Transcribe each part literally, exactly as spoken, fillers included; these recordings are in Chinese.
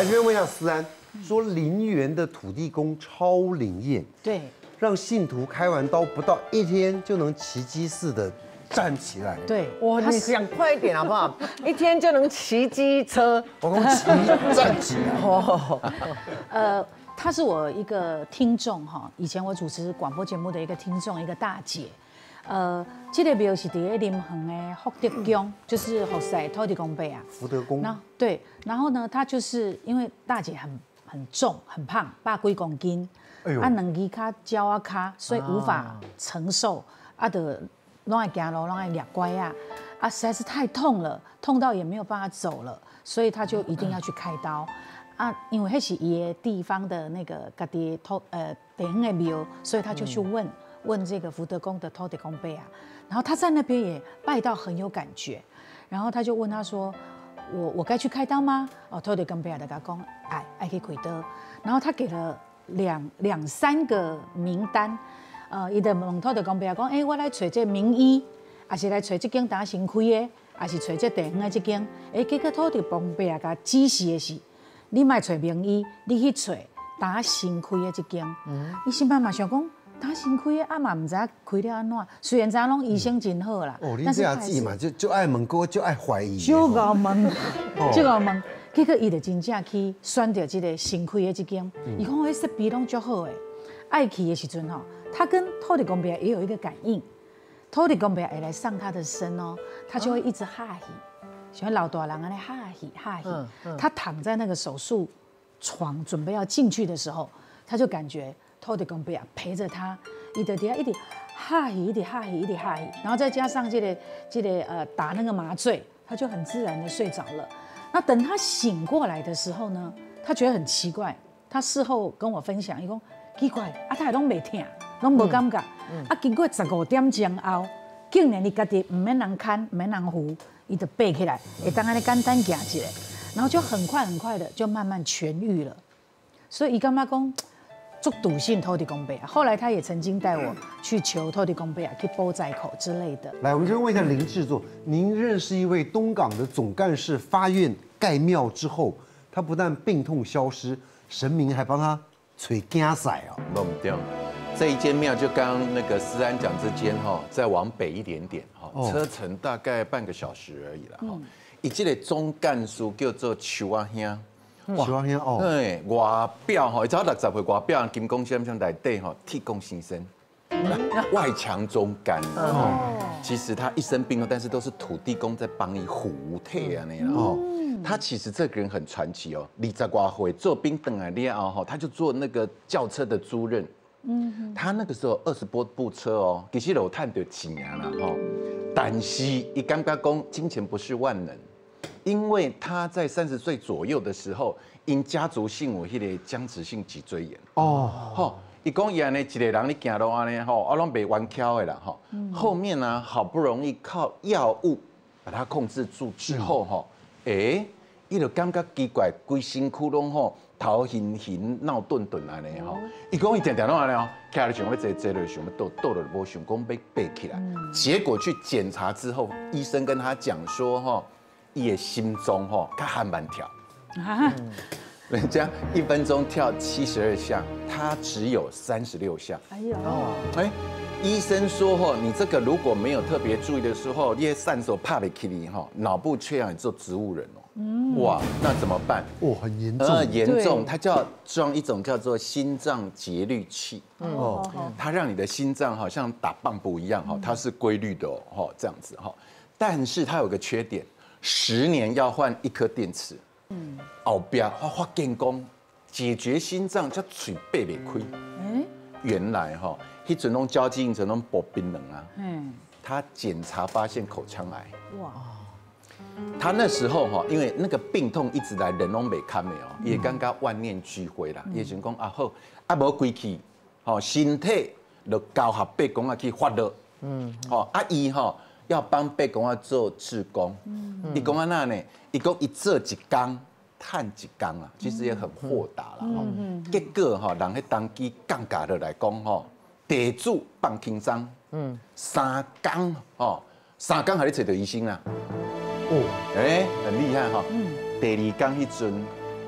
来这边问一下思安，说林园的土地公超灵验， 对， 让信徒开完刀不到一天就能奇迹似的站起来。 对， 哇，你想快一点好不好？一天就能骑机车， 我讲骑站起来。 哦， 呃，她是我一个听众哈，以前我主持广播节目的一个听众，一个大姐。呃，这个庙是伫咧林园的福德宫，就是福赛土地公碑啊。 福德宫。 然后对，然后呢，她就是因为大姐很很重很胖，百几公斤， 哎呦啊，两只脚脚啊卡，所以无法承受，啊的拢爱行路，拢爱抓拐啊，啊实在是太痛了，痛到也没有办法走了，所以她就一定要去开刀。啊，因为那是伊的地方的那个家己土呃地方的庙，所以她就去问。问这个福德宫的土地公碑啊，然后他在那边也拜到很有感觉，然后他就问他说：“我我该去开刀吗？”哦，土地公碑啊，就跟他讲：“哎，爱去开刀。”然后他给了两两三个名单，呃，伊就问土地公碑啊讲：“哎，我来找这名医，还是来找这间打新开的，还是找这地方的这间？”哎，结果土地公碑啊，甲指示的是：你莫找名医，你去找打新开的这间。嗯，伊心办嘛想讲。他新开的，啊嘛唔知开了安怎。虽然咱拢医生真好啦， 哦，你这样子嘛，就就爱问过，就爱怀疑。 就搞问，就搞问，结果伊就真正去选到这个新开的这间。伊讲迄设备拢足好诶，爱去的时阵吼，他跟土地公伯也有一个感应，土地公伯会来上他的身哦，他就会一直哈气，像老大人安尼哈气哈气。他躺在那个手术床准备要进去的时候，他就感觉。土地公伯啊，陪着他，伊就底下一直哈气，一直哈气，一直哈气，然后再加上这个这个呃打那个麻醉，他就很自然的睡着了。那等他醒过来的时候呢，他觉得很奇怪，他事后跟我分享，伊讲奇怪，啊他拢袂痛，拢无感觉，嗯、啊经过十五点钟后，竟然伊家己唔免人看，唔免人扶，伊就爬起来，会当安尼简单行起来，然后就很快很快的就慢慢痊愈了。所以伊感觉讲。做笃信土地公碑啊，后来他也曾经带我去求土地公碑啊，去煲仔口之类的。 来，我们这边问一下林制作，您认识一位东港的总干事发愿盖庙之后，他不但病痛消失，神明还帮他吹惊赛啊。 弄掉，这一间庙就刚刚那个思安讲这间哈，再往北一点点哈，车程大概半个小时而已啦哈。以这个总干事叫做邱阿兄。 哇，哦， 对，外表吼，早六十岁外表金光闪闪内底吼，铁公先生，外强中干。哦，其实他一生病了，但是都是土地公在帮你护体啊，那哦。他其实这个人很传奇哦，二十多岁做兵等来了后吼，他就做那个轿车的租赁。嗯，他那个时候二十多部车哦，其实有赚到钱啦吼，但是伊感觉讲金钱不是万能。因为他在三十岁左右的时候，因家族性有迄个僵直性脊椎炎。哦，吼，伊讲伊安尼一个人你行路安尼吼，啊拢袂弯翘的啦吼。后面呢，好不容易靠药物把它控制住之后吼，哎，伊就感觉奇怪，规身躯拢吼头晕晕、闹顿顿安尼吼。伊讲伊定定拢安尼哦，起来想要坐坐了，想要倒倒了，无想讲要爬起来。结果去检查之后，医生跟他讲说吼。伊的心中吼，较还慢跳，啊，人家一分钟跳七十二下，他只有三十六下。哎呦，哎，医生说吼，你这个如果没有特别注意的时候，你散手怕被 K 哈，脑部缺氧，你做植物人哦。嗯，哇，那怎么办？ 哦，很严重， 呃，严重，它叫装一种叫做心脏节律器。哦，它让你的心脏好像打棒鼓一样哈，它是规律的哦，这样子哈。但是它有个缺点。十年要换一颗电池，嗯，后边发发建功，解决心脏叫嘴背袂开。嗯，原来哈，迄阵拢交际应酬拢薄冰冷啊，嗯，他检查发现口腔癌。哇，他那时候哈，因为那个病痛一直来，人拢袂堪的哦，也刚刚万念俱灰啦，也想讲啊好，啊无归去，吼身体就交合八公啊去发热，嗯，吼啊伊吼。要帮八公啊做志工，伊讲啊那呢，伊讲一做一工，赚一工啊，其实也很豁达啦。嗯、结果哈，人迄当机降价的来讲吼，地主放轻松，嗯，三工吼，三工还你找到医生啊？哦，哎、欸，很厉害哈。嗯，第二工迄阵，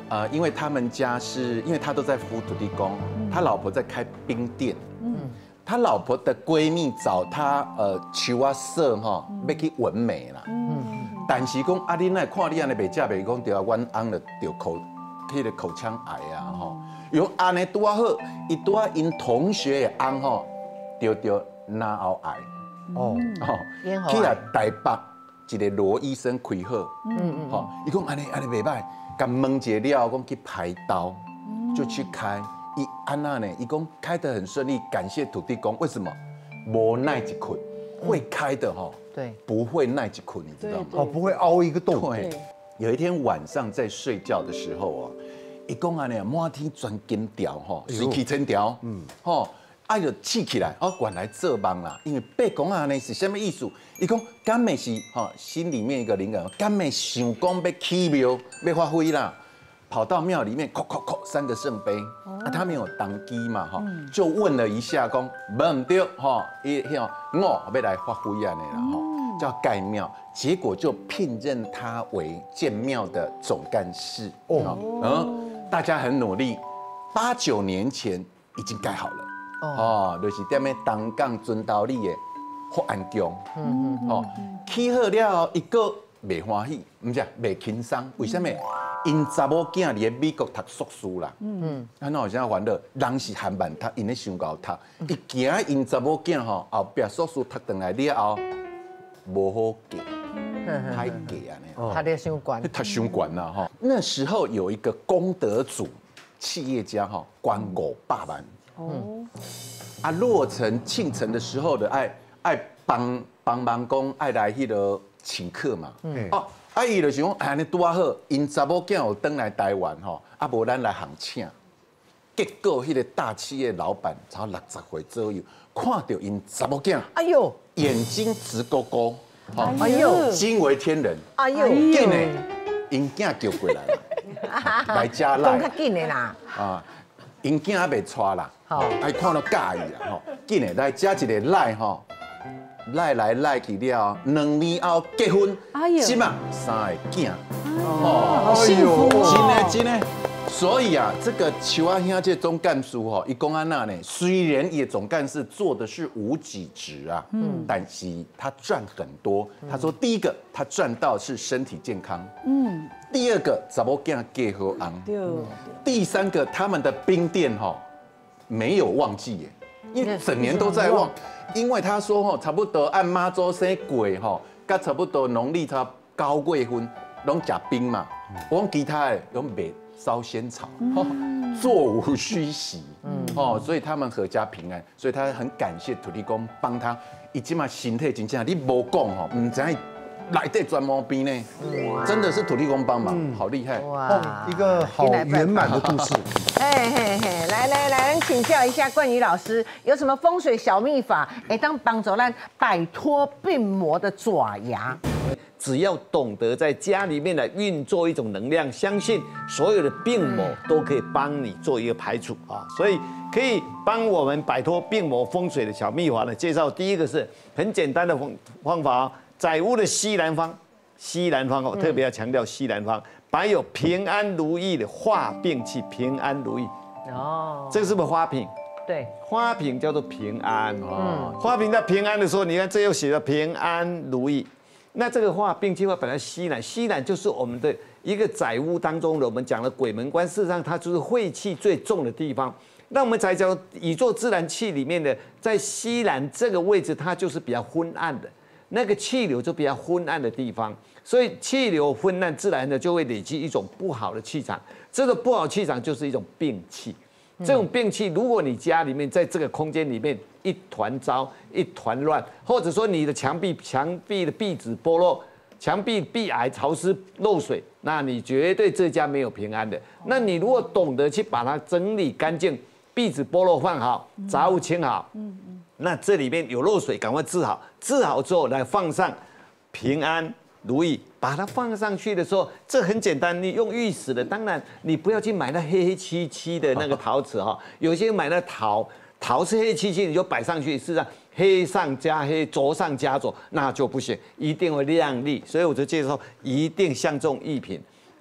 呃，因为他们家是因为他都在服土地公，他老婆在开冰店，嗯，他老婆的闺蜜找他呃求啊色哈，要去纹眉啦，嗯，但是讲啊，你那看你安尼袂食袂讲，对啊，阮翁就着口，迄个口腔癌啊吼，用安尼拄啊好，伊拄啊因同学的翁吼，着着脑喉癌，哦哦，去啊台北一个罗医生开好，嗯嗯，吼，伊讲安尼安尼袂歹。甲问一了，讲去排刀，就去开。伊安那呢？伊讲开得很顺利，感谢土地公。为什么？无耐一困，会开的哈，对，不会耐一困，你知道吗？ 哦，不会凹一个洞。 对。有一天晚上在睡觉的时候啊，伊讲安尼满天钻金条吼，水起千条，嗯，吼。啊，就起起来，哦，原来做梦啦。因为八公啊呢是什么意思？伊讲敢咪是哈，心里面一个灵感，敢咪想讲要起庙要发挥啦，跑到庙里面，叩叩叩三个圣杯，啊，他没有当机嘛哈，就问了一下，讲无唔对哈，伊迄我要来发挥安尼啦哈，叫盖庙，结果就聘任他为建庙的总干事哦，嗯，大家很努力，八九年前已经盖好了。哦，就是踮咧东港准道里的福安宫，嗯嗯，哦，起好了，一个袂欢喜，唔是袂轻松，为什么？因查某囝伫咧美国读硕士啦，嗯嗯，啊，那有啥烦恼？人是韩版读，因咧想高读，伊惊因查某囝吼后壁硕士读转来了后，无好嫁，歹嫁安尼， 他咧伤悬， 他伤悬啦哈。那时候有一个功德主企业家哈，管五百万。哦，啊，落成庆城的时候的爱爱帮帮忙工爱来迄个请客嘛，嗯，哦，啊伊就想讲，哎，你拄啊好，因查某囝有登来台湾吼，啊无咱来行请，结果迄个大企业老板才六十岁左右，看到因查某囝，哎呦，眼睛直勾勾， 哎呦， 惊为天人，哎呦，紧的，因囝叫过来了，来家来， 讲较紧的啦， 啊。因囝还袂娶啦，哎，看到介意啦，吼，紧诶来加一个赖吼，赖来赖去了，两年后结婚，即嘛三个囝， 哦，好幸福哦，真诶真诶，所以啊，这个邱阿兄这总干事吼，伊讲安那呢，虽然也总干事做的是无给职啊，嗯，但是他赚很多。他说，第一个他赚到是身体健康，嗯。第二个，查某囝嫁好翁。对。第三个，他们的冰店哈没有旺季耶，因为整年都在旺。因为他说哈，差不多按妈祖生过哈，甲差不多农历差九月份拢食冰嘛。我讲其他的拢卖烧仙草，座无虚席。哦，所以他们阖家平安，所以他很感谢土地公帮他。已经嘛身体真正，你无讲吼，唔知。来对专毛病呢，真的是土地公帮忙，好厉害哇！一个好圆满的故事。 嘿嘿嘿，来来来，请教一下冠宇老师，有什么风水小秘法，哎，当帮助咱摆脱病魔的爪牙？ 只要懂得在家里面来运作一种能量，相信所有的病魔都可以帮你做一个排除啊，所以可以帮我们摆脱病魔风水的小秘法呢。介绍第一个是很简单的方方法。宅屋的西南方，西南方哦，特别要强调西南方，摆有平安如意的化病器，平安如意。哦，这个是不是花瓶？ 对， 花瓶叫做平安。哦，花瓶在平安的时候，你看这又写了平安如意。那这个化病器话，本来西南，西南就是我们的一个宅屋当中的，我们讲的鬼门关，事实上它就是晦气最重的地方。那我们才叫宇宙自然气里面的，在西南这个位置，它就是比较昏暗的。那个气流就比较昏暗的地方，所以气流昏暗，自然的就会累积一种不好的气场。这个不好气场就是一种病气。这种病气，如果你家里面在这个空间里面一团糟、一团乱，或者说你的墙壁墙壁的壁纸剥落，墙壁壁癌潮湿漏水，那你绝对这家没有平安的。那你如果懂得去把它整理干净，壁纸剥落放好，杂物清好。嗯嗯。那这里面有漏水，赶快治好，治好之后来放上平安如意，把它放上去的时候，这很简单，你用玉石的，当然你不要去买那黑黑漆漆的那个陶瓷哈，有些买那陶，陶是黑漆漆，你就摆上去，事实上黑上加黑，浊上加浊，那就不行，一定会亮丽。所以我就介绍，一定相中艺品。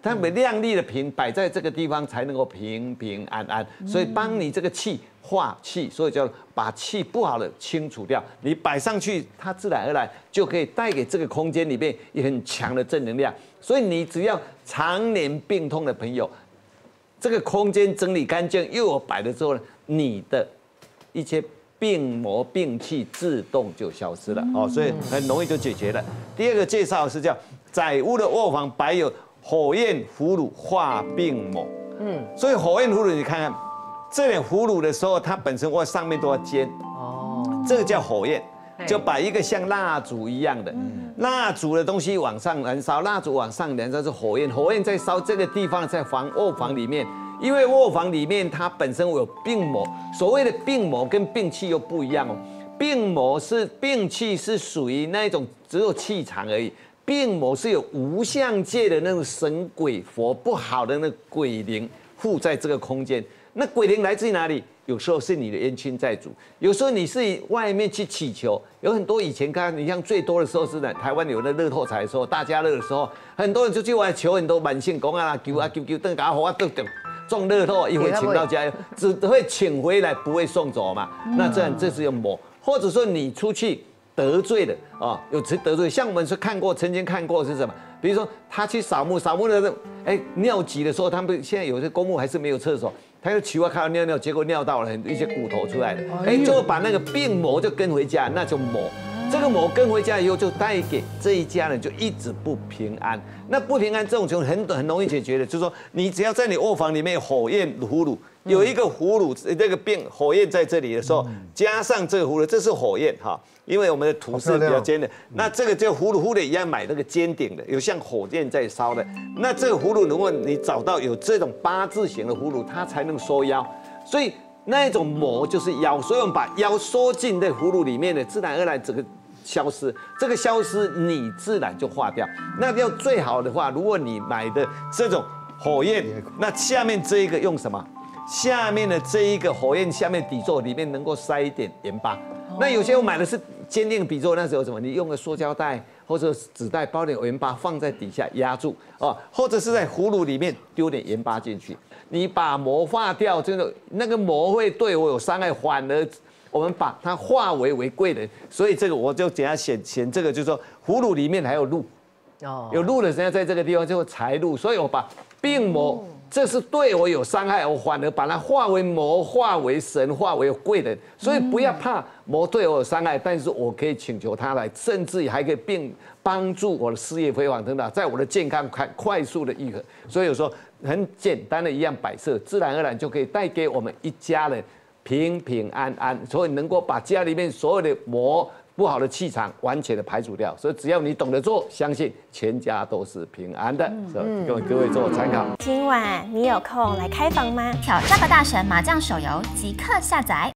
它们亮丽的瓶摆在这个地方才能够平平安安，所以帮你这个气化气，所以叫把气不好的清除掉。你摆上去，它自然而然就可以带给这个空间里面也很强的正能量。所以你只要常年病痛的朋友，这个空间整理干净又有摆了之后呢，你的一些病魔病气自动就消失了哦，所以很容易就解决了。第二个介绍是叫载屋的卧房摆有火焰葫芦化病魔，嗯，所以火焰葫芦你看看，这点葫芦的时候，它本身哇上面都要尖，哦，这个叫火焰，就把一个像蜡烛一样的蜡烛的东西往上燃烧，蜡烛往上燃烧是火焰，火焰在烧这个地方在房卧房里面。因为卧房里面它本身有病魔，所谓的病魔跟病气又不一样哦。病魔是病气是属于那种只有气场而已，病魔是有无相界的那种神鬼佛不好的那个鬼灵附在这个空间。那鬼灵来自于哪里？有时候是你的冤亲债主，有时候你是外面去祈求，有很多以前看你像最多的时候是在台湾有的乐透彩的时候，大家乐的时候，很多人就去外求很多满性公啊，求啊求求，等搞我都等。中乐透一会请到家，只会请回来，不会送走嘛。那这样这是用魔，或者说你出去得罪的啊，有得罪，像我们是看过，曾经看过是什么？比如说他去扫墓，扫墓的哎尿急的时候，他们现在有些公墓还是没有厕所，他就奇怪看到尿尿，结果尿到了很一些骨头出来了，哎，就把那个病魔就跟回家，那就魔。这个魔跟回家以后，就带给这一家人就一直不平安。那不平安这种情况很很容易解决的，就是说你只要在你卧房里面有火焰葫芦，有一个葫芦这个病火焰在这里的时候，加上这个葫芦，这是火焰哈，因为我们的土是比较尖的，那这个就葫芦葫芦也要买那个尖顶的，有像火焰在烧的。那这个葫芦如果你找到有这种八字形的葫芦，它才能收腰，所以那一种魔就是腰，所以我们把腰缩进在葫芦里面的，自然而然整个消失，这个消失你自然就化掉。那要最好的话，如果你买的这种火焰，那下面这一个用什么？下面的这一个火焰下面底座里面能够塞一点盐巴。那有些我买的是坚定底座，那时候什么？你用个塑胶袋或者纸袋包点盐巴放在底下压住哦，或者是在葫芦里面丢点盐巴进去。你把魔化掉，真的那个魔会对我有伤害，反而我们把它化为为贵人。所以这个我就给它显显这个，就是说葫芦里面还有鹿，哦，有鹿的人在这个地方就会财路，所以我把病魔。这是对我有伤害，我反而把它化为魔，化为神，化为贵人。所以不要怕魔对我有伤害，但是我可以请求他来，甚至还可以并帮助我的事业辉煌等等，在我的健康快快速的愈合。所以有时候很简单的一样摆设，自然而然就可以带给我们一家人平平安安，所以能够把家里面所有的魔。不好的气场完全的排除掉，所以只要你懂得做，相信全家都是平安的。嗯，各位各位做参考。 今晚你有空来开房吗？ 挑战吧大神麻将手游即刻下载。